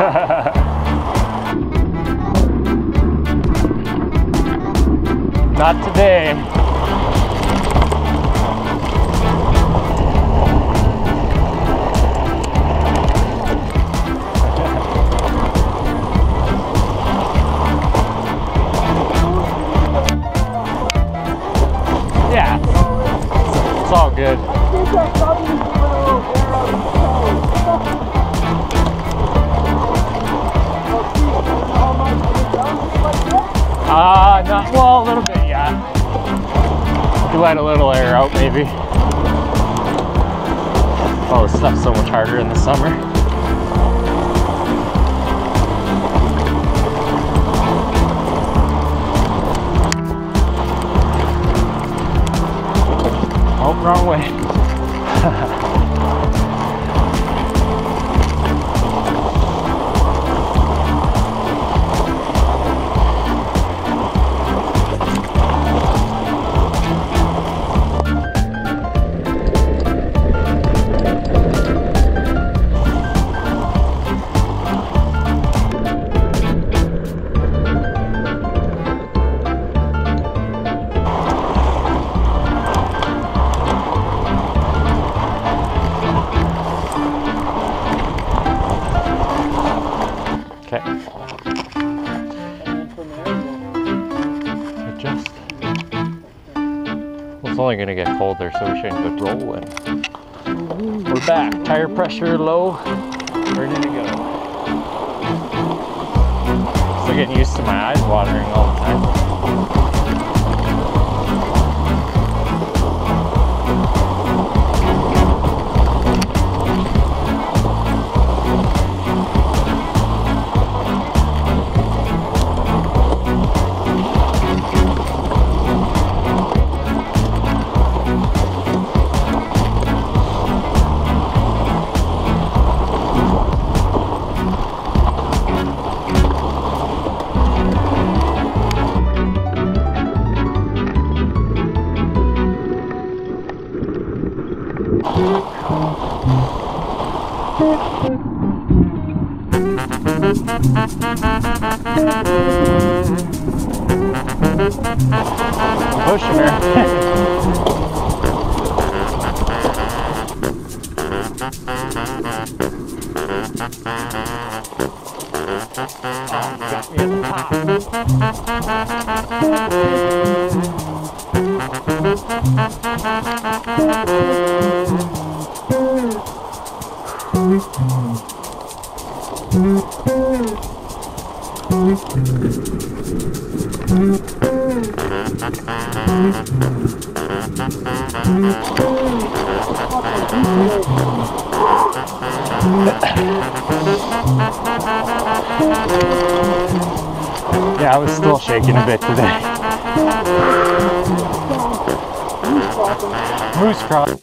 Not today. Yeah, it's all good. No, well, a little bit, yeah. You let a little air out, maybe. Oh, this stuff's so much harder in the summer. Oh, wrong way. Okay. Adjust. Well, it's only going to get colder, so we shouldn't get rolling. We're back. Tire pressure low. Ready to go. Still getting used to my eyes watering all the time. Pushing her. Yeah, I was still shaking a bit today. Moose cross.